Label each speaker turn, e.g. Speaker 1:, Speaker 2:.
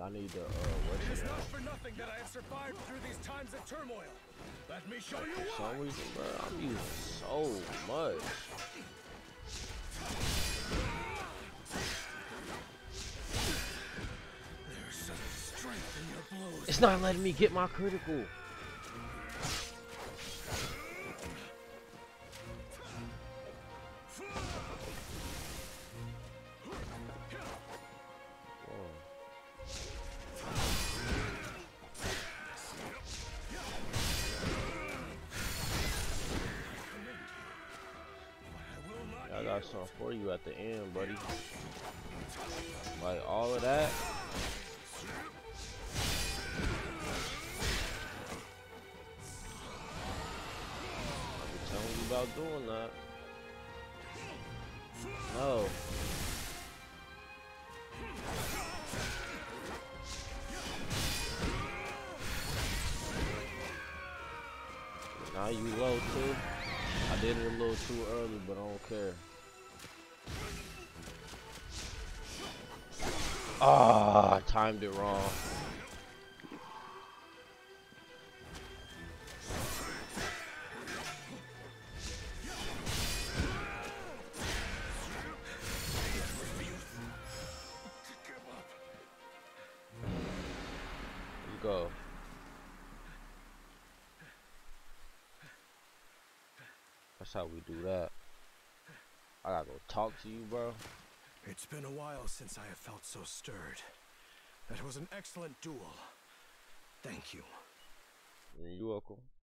Speaker 1: I need to
Speaker 2: It
Speaker 1: what's
Speaker 2: is
Speaker 1: it
Speaker 2: not for nothing that I have survived through these times of turmoil. Let me show you
Speaker 1: for
Speaker 2: why.
Speaker 1: some reason, bro, I'm using so much.
Speaker 2: There's such strength in your blows.
Speaker 1: It's not letting me get my critical. I got something for you at the end, buddy. Like all of that. I be telling you about doing that. No. Now you low too. I did it a little too early, but I don't care. Ah, I timed it wrong. You go. That's how we do that. I gotta go talk to you, bro.
Speaker 2: It's been a while since I have felt so stirred. That was an excellent duel. Thank you.
Speaker 1: You're welcome.